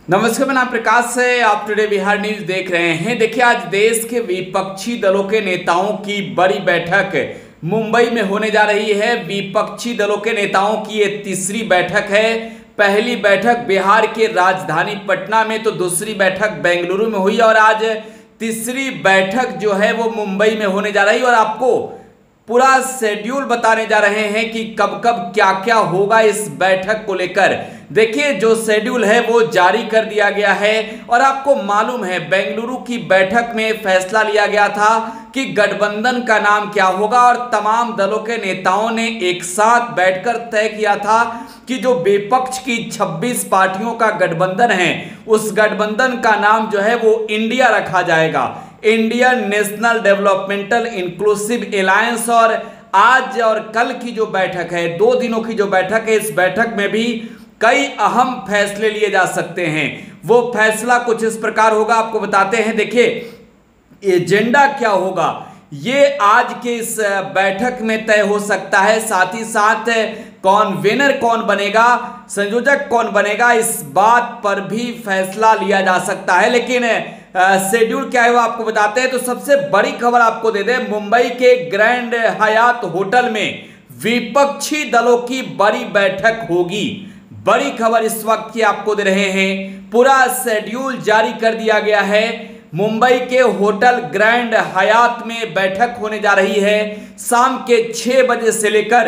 नमस्कार, मैं नाम प्रकाश है। आप टुडे बिहार न्यूज देख रहे हैं। देखिए, आज देश के विपक्षी दलों के नेताओं की बड़ी बैठक मुंबई में होने जा रही है। विपक्षी दलों के नेताओं की ये तीसरी बैठक है। पहली बैठक बिहार के राजधानी पटना में, तो दूसरी बैठक बेंगलुरु में हुई और आज तीसरी बैठक जो है वो मुंबई में होने जा रही है। और आपको पूरा शेड्यूल बताने जा रहे हैं कि कब कब क्या क्या होगा इस बैठक को लेकर। देखिए, जो शेड्यूल है वो जारी कर दिया गया है और आपको मालूम है बेंगलुरु की बैठक में फैसला लिया गया था कि गठबंधन का नाम क्या होगा और तमाम दलों के नेताओं ने एक साथ बैठकर तय किया था कि जो विपक्ष की 26 पार्टियों का गठबंधन है उस गठबंधन का नाम जो है वो इंडिया रखा जाएगा, Indian national developmental inclusive alliance. और आज और कल की जो बैठक है, 2 दिनों की जो बैठक है, इस बैठक में भी कई अहम फैसले लिए जा सकते हैं। वो फैसला कुछ इस प्रकार होगा, आपको बताते हैं। देखिए, एजेंडा क्या होगा ये आज के इस बैठक में तय हो सकता है। साथ ही साथ कॉन्वेनर कौन बनेगा, संयोजक कौन बनेगा, इस बात पर भी फैसला लिया जा सकता है। लेकिन शेड्यूल क्या है वो आपको बताते हैं। तो सबसे बड़ी खबर आपको दे दें, मुंबई के ग्रैंड हयात होटल में विपक्षी दलों की बड़ी बैठक होगी। बड़ी खबर इस वक्त की आपको दे रहे हैं। पूरा शेड्यूल जारी कर दिया गया है। मुंबई के होटल ग्रैंड हयात में बैठक होने जा रही है। शाम के 6 बजे से लेकर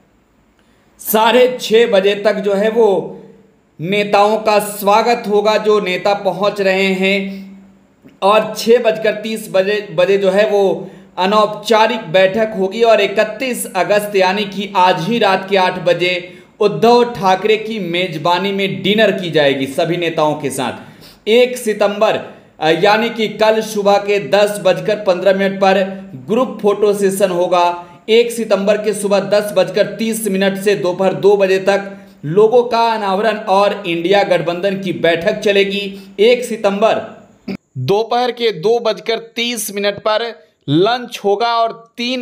6:30 बजे तक जो है वो नेताओं का स्वागत होगा, जो नेता पहुंच रहे हैं। और 6:30 बजे जो है वो अनौपचारिक बैठक होगी और 31 अगस्त यानी कि आज ही रात के 8 बजे उद्धव ठाकरे की मेजबानी में डिनर की जाएगी सभी नेताओं के साथ। 1 सितंबर यानी कि कल सुबह के 10:15 पर ग्रुप फोटो सेशन होगा। 1 सितंबर के सुबह 10:30 से दोपहर 2 बजे तक लोगों का अनावरण और इंडिया गठबंधन की बैठक चलेगी। 1 सितंबर दोपहर के 2:30 पर लंच होगा और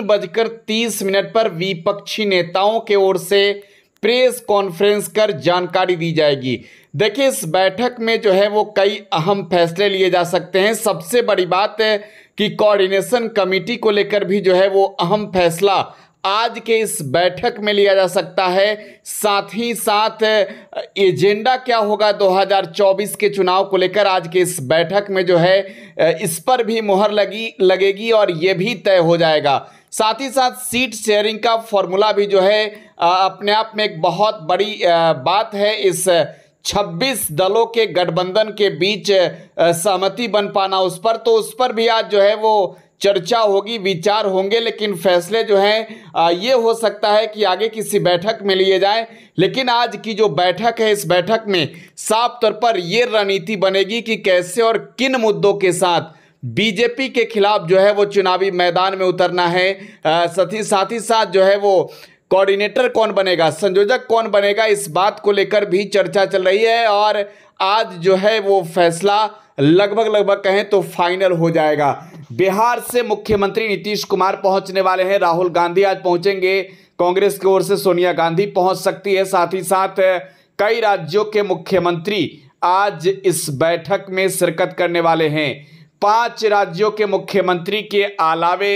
3:30 पर विपक्षी नेताओं के ओर से प्रेस कॉन्फ्रेंस कर जानकारी दी जाएगी। देखिए, इस बैठक में जो है वो कई अहम फैसले लिए जा सकते हैं। सबसे बड़ी बात है कि कोऑर्डिनेशन कमेटी को लेकर भी जो है वो अहम फैसला आज के इस बैठक में लिया जा सकता है। साथ ही साथ एजेंडा क्या होगा 2024 के चुनाव को लेकर आज के इस बैठक में जो है इस पर भी मुहर लगेगी और ये भी तय हो जाएगा। साथ ही साथ सीट शेयरिंग का फॉर्मूला भी जो है अपने आप में एक बहुत बड़ी बात है। इस 26 दलों के गठबंधन के बीच सहमति बन पाना उस पर भी आज जो है वो चर्चा होगी, विचार होंगे। लेकिन फैसले जो हैं ये हो सकता है कि आगे किसी बैठक में लिए जाए। लेकिन आज की जो बैठक है, इस बैठक में साफ तौर पर ये रणनीति बनेगी कि कैसे और किन मुद्दों के साथ बीजेपी के खिलाफ जो है वो चुनावी मैदान में उतरना है। साथ ही साथ जो है वो कोऑर्डिनेटर कौन बनेगा, संयोजक कौन बनेगा, इस बात को लेकर भी चर्चा चल रही है। और आज जो है वो फैसला लगभग कहें तो फाइनल हो जाएगा। बिहार से मुख्यमंत्री नीतीश कुमार पहुंचने वाले हैं। राहुल गांधी आज पहुंचेंगे। कांग्रेस की ओर से सोनिया गांधी पहुंच सकती है। साथ ही साथ कई राज्यों के मुख्यमंत्री आज इस बैठक में शिरकत करने वाले हैं। 5 राज्यों के मुख्यमंत्री के अलावे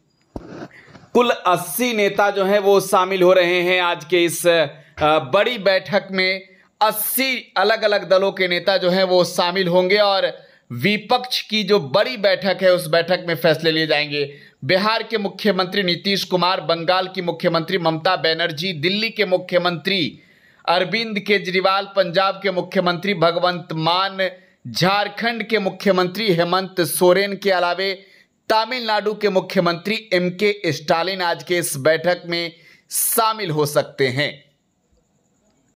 कुल 80 नेता जो हैं वो शामिल हो रहे हैं आज के इस बड़ी बैठक में। 80 अलग अलग दलों के नेता जो हैं वो शामिल होंगे और विपक्ष की जो बड़ी बैठक है उस बैठक में फैसले लिए जाएंगे। बिहार के मुख्यमंत्री नीतीश कुमार, बंगाल की मुख्यमंत्री ममता बनर्जी, दिल्ली के मुख्यमंत्री अरविंद केजरीवाल, पंजाब के मुख्यमंत्री भगवंत मान, झारखंड के मुख्यमंत्री हेमंत सोरेन के अलावे तमिलनाडु के मुख्यमंत्री MK स्टालिन आज के इस बैठक में शामिल हो सकते हैं।